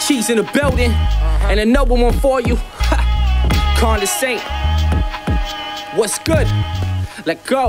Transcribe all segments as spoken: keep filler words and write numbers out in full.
Cheese in the building, and another one for you. Conda Saint, what's good? Let go.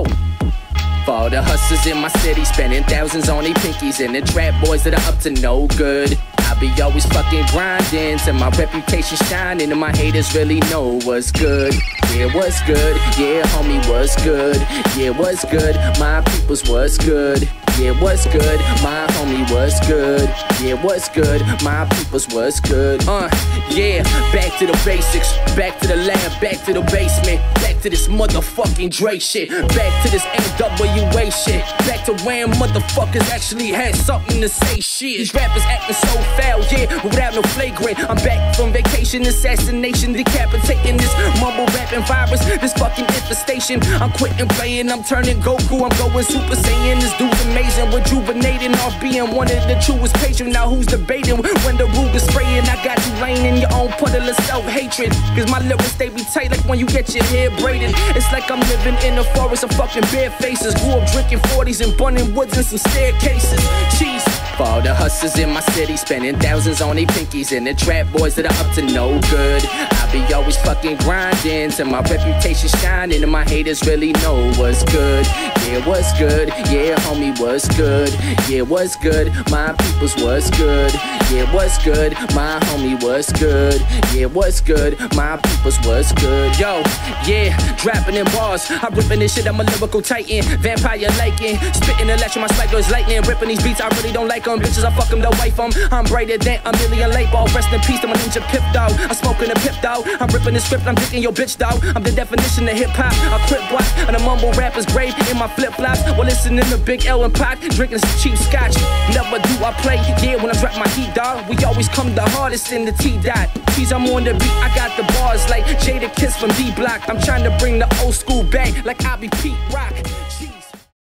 For all the hustlers in my city, spending thousands on they pinkies, and the trap boys that are up to no good. I be always fucking grinding till my reputation shining, and my haters really know what's good. Yeah, what's good? Yeah, homie, what's good? Yeah, what's good? My peoples, what's good? Yeah, what's good? My homie, what's good? Yeah, what's good? My peoples, what's good? Uh, yeah, back to the basics, back to the lab, back to the basement, back to this motherfucking Dre shit, back to this N W A shit, back to when motherfuckers actually had something to say shit. These rappers acting so foul, yeah, but without no flagrant. I'm back from vacation, assassination, decapitating this mumble rapping virus, this fucking infestation. I'm quitting playing, I'm turning Goku, I'm going Super Saiyan. This dude's amazing, rejuvenating off being one of the truest patrons. Now who's debating when the Ruger's spraying? I got you laying in your own puddle of self-hatred, cause my lyrics, they be tight like when you get your hair braided. It's like I'm living in a forest of fucking bare faces. Grew up drinking forties and bunning woods and some staircases. Cheese. For all the hustlers in my city, spending thousands on they pinkies, and the trap boys that are up to no good. I be always fucking grinding till my reputation shining, and my haters really know what's good. Yeah, what's good? Yeah, homie, what's good? Yeah, what's good? My peoples, what's good? Yeah, what's good? My homie, what's good? Yeah, what's good? My peoples, what's good? Yo, yeah, dropping in bars, I'm ripping this shit, I'm a lyrical titan, vampire liking, spitting electric, my spike goes lightning, ripping these beats, I really don't like them, bitches, I fuck them, the wife them, I'm brighter than a million light bulbs, rest in peace to my ninja pip dog, I'm smoking a pip dog, I'm ripping the script, I'm picking your bitch dog, I'm the definition of hip hop, I crip block, and the mumble rapper's grave in my flip flops, while listening to Big L and Pot, drinking some cheap scotch, never do I play, yeah, when I drop my heat dog, we always come the hardest in the T-Dot, Cheese, I'm on the beat, I got the bars like Jada Kiss from D-Block, I'm trying to bring the old school back like I be Pete Rock.